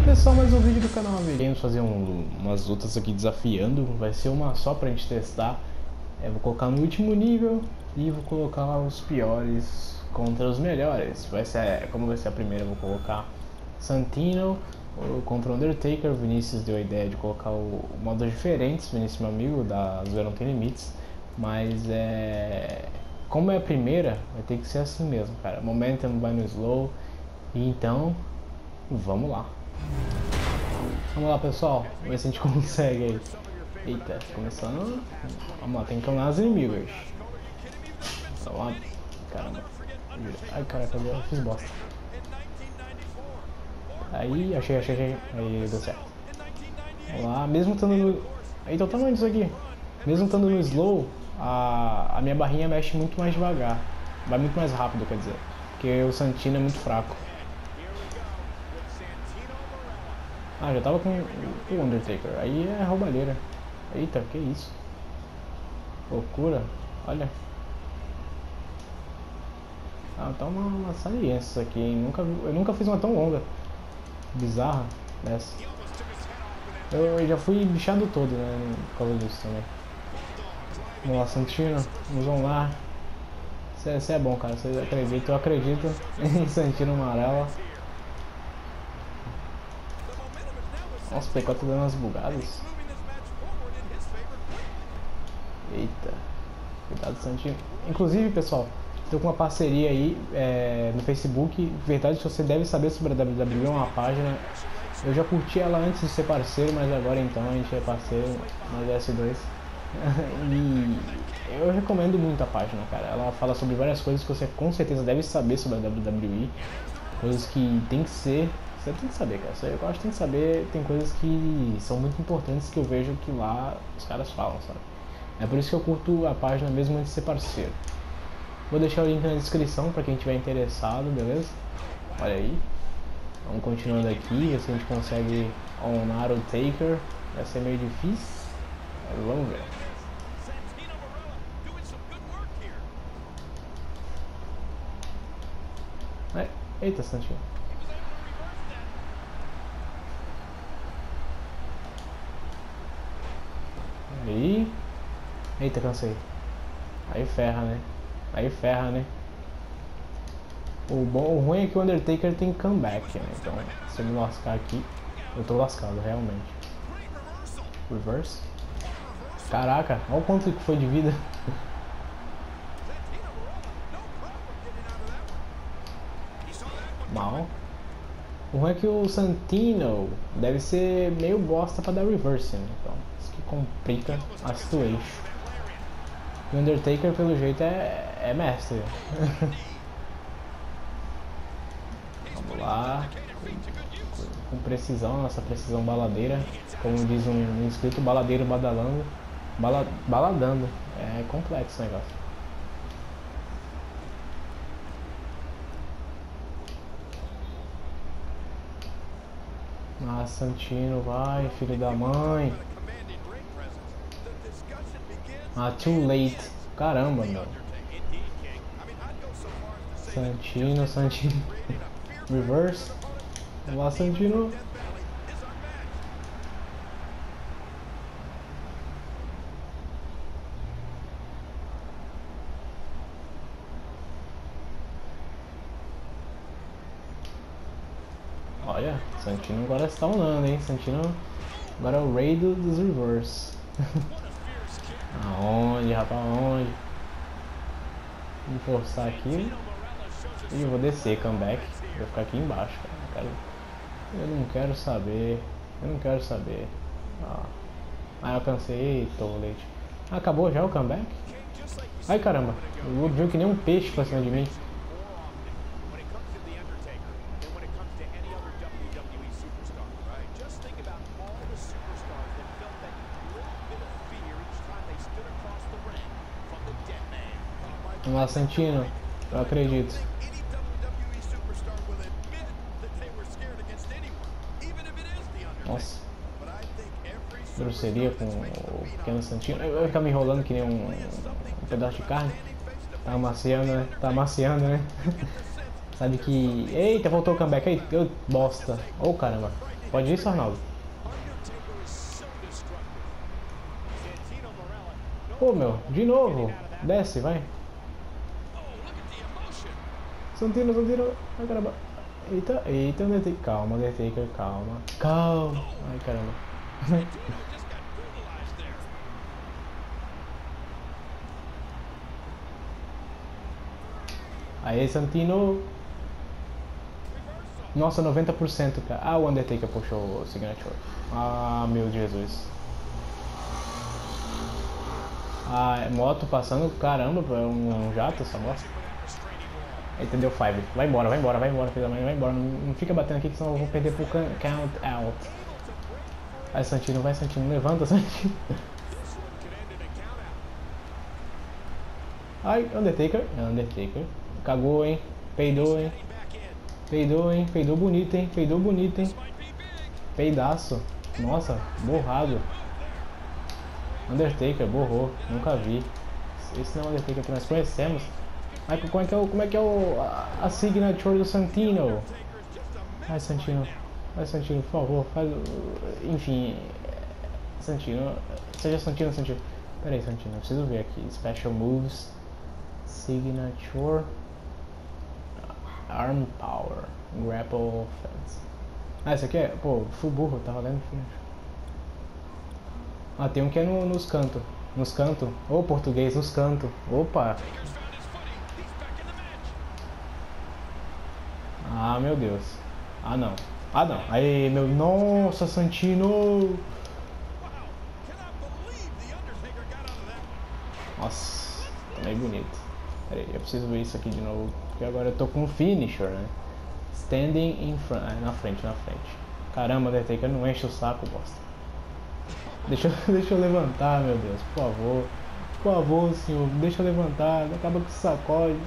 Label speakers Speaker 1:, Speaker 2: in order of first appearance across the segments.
Speaker 1: pessoal, mais um vídeo do canal. Iremos fazer umas lutas aqui desafiando. Vai ser uma só pra gente testar. Vou colocar no último nível e vou colocar os piores contra os melhores. Como vai ser a primeira, eu vou colocar Santino contra o Undertaker. O Vinícius deu a ideia de colocar modos diferentes. Vinícius, meu amigo, da Zoeira Não Tem Limites. Mas como é a primeira, vai ter que ser assim mesmo, cara. Momentum vai no slow. E então, vamos lá. Vamos lá, pessoal. Vamos ver se a gente consegue aí. Eita, começando. Vamos lá, tem que clonar os inimigos. Vamos lá. Caramba. Ai, caraca, eu fiz bosta. Aí, achei. Aí, deu certo. Vamos lá, mesmo estando no... Eita, o tamanho disso aqui. Mesmo estando no slow, a minha barrinha mexe muito mais devagar. Vai muito mais rápido, quer dizer. Porque o Santino é muito fraco. Ah, já tava com o Undertaker. Aí é roubalheira. Eita, que isso? Loucura. Olha. Ah, tá uma saliência isso aqui, hein? Eu nunca fiz uma tão longa. Bizarra dessa. Eu já fui bichado todo, né? Por causa disso também. Vamos lá, Santino. Vamos lá. Você é bom, cara. Você acredita? Eu acredito em Santino amarela. Nossa, o P4 tá dando umas bugadas. Eita. Cuidado, Santino. Inclusive, pessoal, tô com uma parceria aí no Facebook. Verdade que você deve saber sobre a WWE, é uma página. Eu já curti ela antes de ser parceiro, mas agora então a gente é parceiro na S2. E eu recomendo muito a página, cara. Ela fala sobre várias coisas que você com certeza deve saber sobre a WWE. Coisas que tem que ser... Você tem que saber, cara. Eu acho que tem que saber. Tem coisas que são muito importantes que eu vejo que lá os caras falam, sabe? É por isso que eu curto a página mesmo antes de ser parceiro. Vou deixar o link na descrição pra quem tiver interessado, beleza? Olha aí. Vamos continuando aqui, ver se a gente consegue onar o Taker. Vai ser meio difícil. Mas vamos ver. Eita, Santino. Aí. Eita, cansei. Aí ferra, né? O ruim é que o Undertaker tem comeback, né? Então, se eu me lascar aqui, eu tô lascado, realmente. Reverse. Caraca, olha o quanto que foi de vida. Mal. O ruim é que o Santino deve ser meio bosta pra dar reverse, né? Então, isso que complica a situation. O Undertaker, pelo jeito, é mestre. Vamos lá. Com precisão, nossa precisão baladeira. Como diz um inscrito, baladeiro badalando. Baladando. É complexo o negócio. Ah, Santino, vai, filho da mãe. Ah, too late. Caramba, meu. Santino. Reverse. Vamos lá, Santino. Olha, Santino agora está onando, hein? Santino agora é o rei dos reverse. Aonde, rapaz? Aonde? Vou forçar aqui. E eu vou descer, comeback. Vou ficar aqui embaixo, cara. Eu não quero saber. Ah, eu cansei, tolete. Acabou já o comeback? Ai, caramba. O Luke viu que nem um peixe pra cima de mim. Vamos lá, Santino. Eu acredito. Nossa. Grosseria com o pequeno Santino. Eu vou ficar me enrolando que nem um pedaço de carne. Tá amaciando, né? Sabe que... Eita, voltou o comeback. Aí, bosta. Ô, caramba. Pode isso, Arnaldo? Pô, meu, de novo. Desce, vai. Santino. Ai, caramba. Eita, Undertaker. Calma, Undertaker, calma. Calma. Ai, caramba. Aê, Santino. Nossa, 90%, cara. Ah, o Undertaker puxou o Signature. Ah, meu Jesus. Ah, moto passando, caramba, um jato essa bosta. Entendeu? 5. Vai embora, filho da mãe, vai embora. Não fica batendo aqui que senão eu vou perder pro count out. Vai, Santino, levanta, Santino. Ai, Undertaker. Cagou, hein? Peidou, hein? Peidou bonito, hein? Peidaço. Nossa, borrado. Undertaker, borrou. Nunca vi. Esse não é o Undertaker que nós conhecemos. Mas como é que é a signature do Santino? Vai, Santino, por favor, faz. Enfim. Santino. Seja Santino. Pera aí, Santino, eu preciso ver aqui. Special moves. Signature. Arm power. Grapple offense. Ah, esse aqui é. Pô, fui burro, tava lendo finish. Ah, tem um que é nos cantos. Ô, português, nos cantos. Opa! Ah, meu Deus. Ah, não. Aí, meu... Nossa, Santino! Nossa, tá meio bonito. Pera aí, eu preciso ver isso aqui de novo. Porque agora eu tô com um finisher, né? Standing in front. Ah, na frente. Caramba, Undertaker, não enche o saco, bosta. Deixa eu levantar, meu Deus, por favor, senhor, deixa eu levantar, acaba que sacode.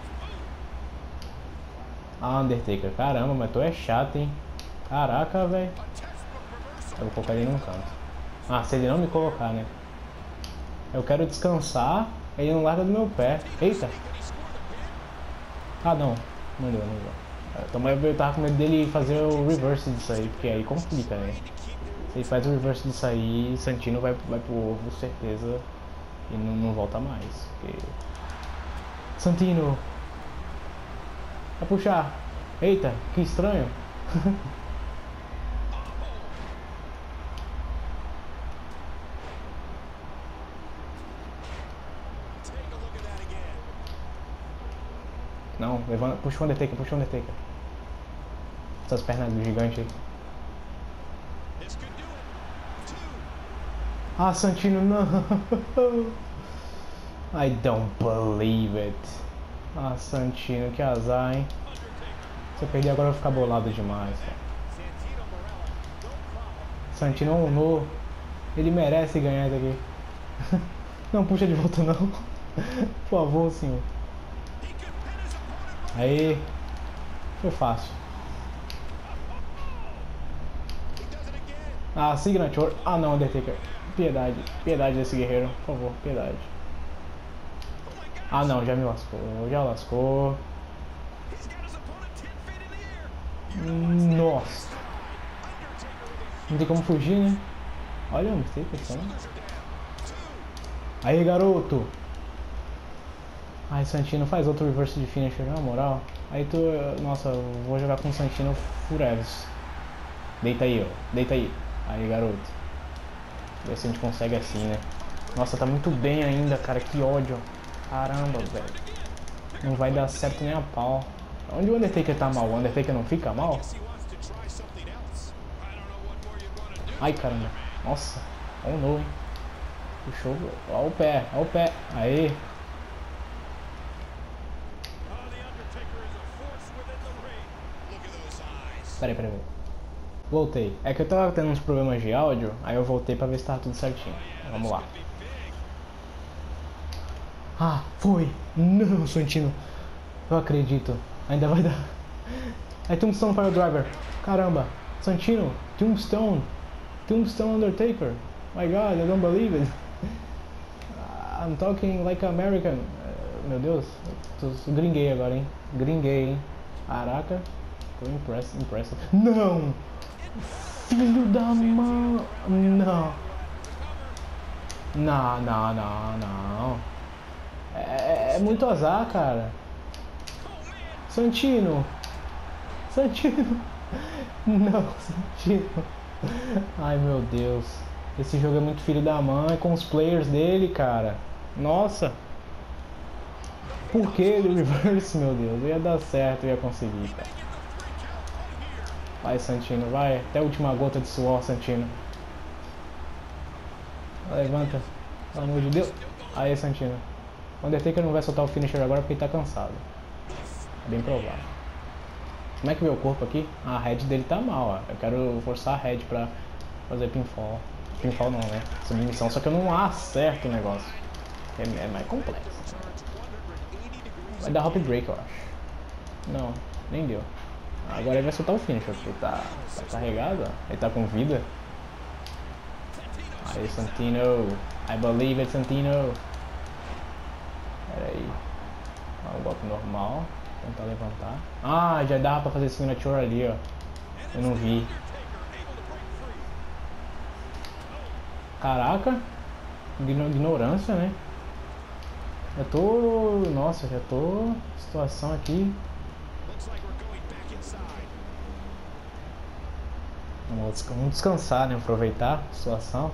Speaker 1: Ah, Undertaker, caramba, mas tu é chato, hein? Caraca, velho. Eu vou colocar ele num canto. Ah, se ele não me colocar, né? Eu quero descansar, ele não larga do meu pé. Eita! Ah, não deu. Eu tava com medo dele fazer o reverse disso aí, porque aí complica, né? Se ele faz o reverse disso aí, Santino vai pro ovo, certeza, e não volta mais. Porque... Santino! Vai puxar! Eita, que estranho! Não, levanta, puxa o Undertaker. Essas pernas do gigante aí. Ah, Santino, não! I don't believe it. Ah, Santino, que azar, hein? Se eu perder agora eu vou ficar bolado demais, cara. Santino é um no. Ele merece ganhar isso aqui. Não puxa de volta não. Por favor, senhor. Aí. Foi fácil. Ah, signature. Ah não, Undertaker. Piedade desse guerreiro, por favor, piedade. Ah não, já lascou. Nossa. Não tem como fugir, né? Olha o Undertaker só. Aí, garoto. Ai, Santino, faz outro reverse de finisher, na moral. Aí tu... Nossa, eu vou jogar com o Santino forever. Deita aí, ó. Aí, garoto. Ver se a gente consegue assim, né? Nossa, tá muito bem ainda, cara. Que ódio. Caramba, velho. Não vai dar certo nem a pau. Onde o Undertaker tá mal? O Undertaker não fica mal? Ai, caramba. Nossa. Oh, não, hein? Puxou. Ó o pé. Aê. Peraí. Voltei. É que eu tava tendo uns problemas de áudio, aí eu voltei pra ver se tava tudo certinho. Vamos lá. Ah, foi! Não, Santino. Eu acredito. Ainda vai dar. É Tombstone para o driver. Caramba. Santino. Tombstone Undertaker. My God, I don't believe it. I'm talking like American. Meu Deus. Tô gringuei agora, hein? Caraca. Tô impressive. Não! Filho da mãe. Não. Não, não, não, não. É muito azar, cara. Santino. Santino. Não, Santino. Ai, meu Deus. Esse jogo é muito filho da mãe com os players dele, cara. Nossa. Por que do reverse, meu Deus? Ia dar certo, ia conseguir, cara. Vai, Santino, vai. Até a última gota de suor, Santino. Levanta. Pelo amor de Deus. Aí, Santino. O Undertaker não vai soltar o finisher agora porque ele tá cansado. É bem provável. Como é que vê o corpo aqui? A head dele tá mal, ó. Eu quero forçar a head pra fazer pinfall. Pinfall não, né? Submissão. Só que eu não acerto o negócio. É mais complexo. Vai dar hop break, eu acho. Não, nem deu. Agora ele vai soltar o finisher, porque ele tá carregado, ó. Ele tá com vida. Aí, Santino. I believe it, Santino. Pera aí. Ó, o golpe normal. Tentar levantar. Ah, já dava pra fazer signature ali, ó. Eu não vi. Caraca. Ignorância, né? Eu tô... Nossa, já tô... Situação aqui. Vamos descansar, né? Aproveitar a situação.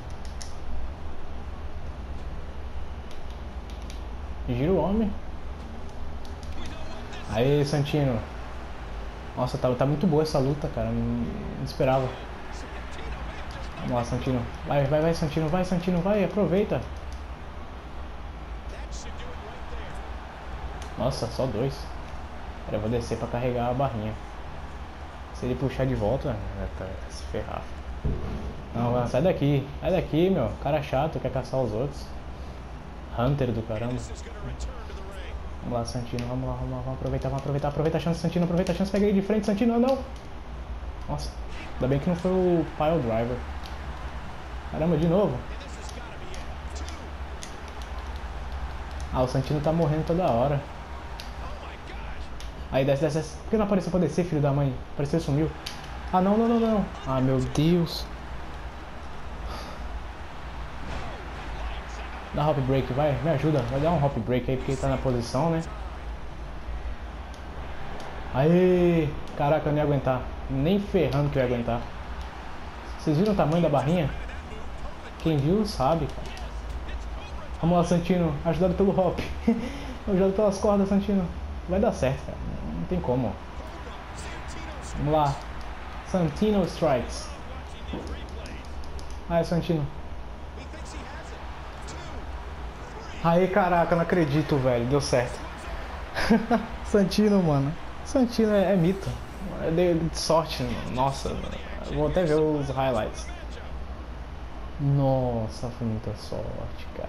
Speaker 1: Gira o homem. Aí, Santino. Nossa, tá muito boa essa luta, cara. Não esperava. Vamos lá, Santino. Vai, Santino. Vai, Santino. Vai, aproveita. Nossa, só 2. Eu vou descer pra carregar a barrinha. Se ele puxar de volta, vai se ferrar. Não, sai daqui. Sai daqui, meu. Cara chato, quer caçar os outros. Hunter do caramba. Vamos lá, Santino. Vamos lá. Aproveita a chance, Santino. Aproveita a chance. Pega ele de frente, Santino. Não. Nossa. Ainda bem que não foi o Pile Driver. Caramba, de novo. Ah, o Santino tá morrendo toda hora. Aí, desce. Por que não apareceu pra descer, filho da mãe? Apareceu e sumiu. Ah, não. Ah, meu Deus. Dá hop break, vai. Me ajuda. Vai dar um hop break aí, porque ele tá na posição, né? Aê! Caraca, eu não ia aguentar. Nem ferrando que eu ia aguentar. Vocês viram o tamanho da barrinha? Quem viu, sabe, cara. Vamos lá, Santino. Ajudado pelo hop. Ajudado pelas cordas, Santino. Vai dar certo, cara. Não tem como. Vamos lá. Santino strikes. Aí, Santino. Aí, caraca, não acredito, velho. Deu certo. Santino, mano. Santino é mito. É de sorte. Nossa. Vou até ver os highlights. Nossa, foi muita sorte, cara.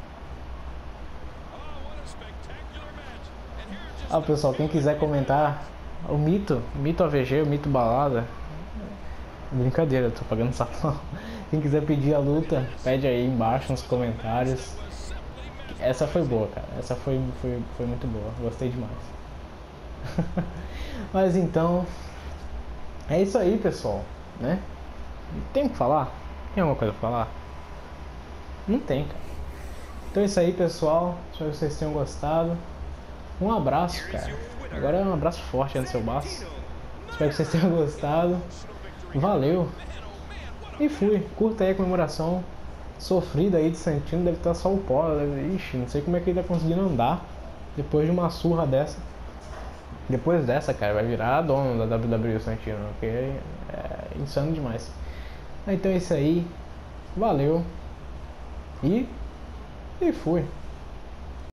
Speaker 1: Ah, pessoal, quem quiser comentar o mito AVG, o mito balada. Brincadeira, tô pagando sapão. Quem quiser pedir a luta, pede aí embaixo nos comentários. Essa foi boa, cara. Essa foi muito boa. Gostei demais. Mas então, é isso aí, pessoal, né? Tem o que falar? Tem alguma coisa pra falar? Não tem, cara. Então é isso aí, pessoal. Espero que vocês tenham gostado. Um abraço, cara. Agora é um abraço forte no seu baço. Espero que vocês tenham gostado. Valeu. E fui. Curta aí a comemoração sofrida aí de Santino. Deve estar só o pó. Ixi, não sei como é que ele tá conseguindo andar depois de uma surra dessa. Depois dessa, cara, vai virar dono da WWE Santino, porque é insano demais. Então é isso aí. Valeu. E fui.